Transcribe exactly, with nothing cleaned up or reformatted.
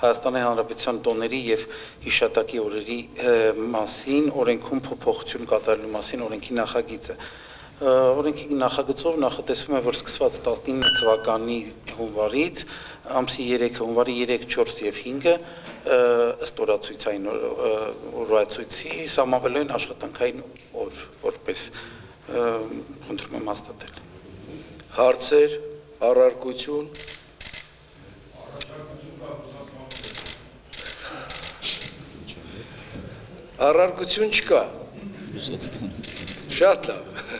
Հայաստանի Հանրապետության տոների եւ հիշատակի օրերի մասին օրենքում փոփոխություն կատարելու մասին օրենքի նախագիծը։ Օրենքի նախագծով նախատեսվում է, որ սկսված տասնինը թվականի հունվարից ամսի երեքը, հունվարի երեք, չորս եւ հինգը ըստ օրացույցային օրացույցի սահմանվելու են աշխատանքային օր, որպես խնդրում եմ հաստատել։ Հարցեր, առարկություն։ Առարկություն չկա։ Շատ լավ։